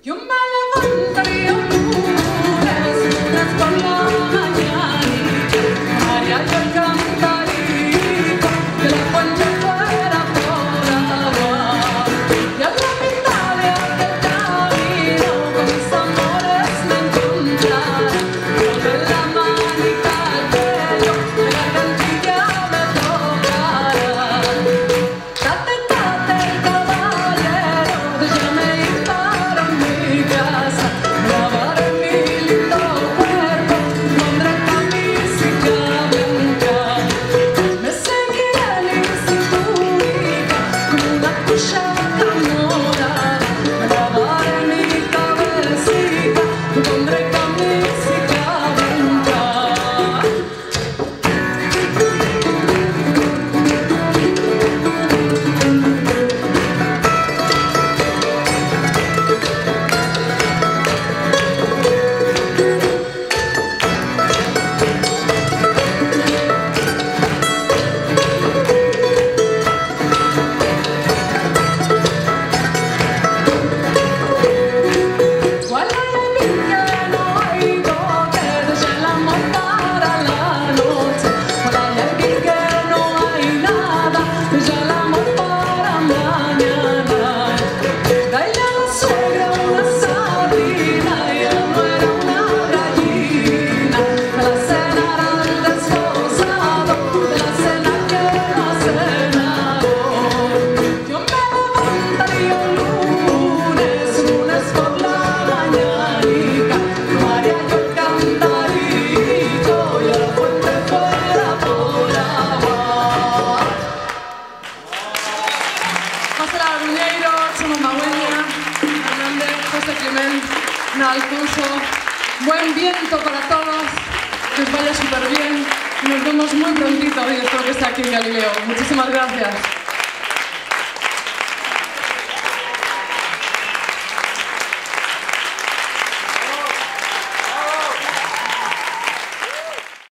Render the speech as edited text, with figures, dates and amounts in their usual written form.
Yo me levantaría un lunes por la mañanita, haría yo el cantarito que la fuente fuera por agua, y a la mitad de aquel camino con mis amores me encontrara, con la manita al pelo de la cantilla me tocara. Tate, tate, caballero, déjame ir para mi casa, lavaré mi lindo cuerpo, pondré camisita blanca, me ceñiré mi cinturita con una cuchara morada, lavaré mi cabecita, pondré camisita blanca. Alfonso, buen viento para todos, que os vaya súper bien y nos vemos muy prontito y espero que esté aquí en Galileo. Muchísimas gracias.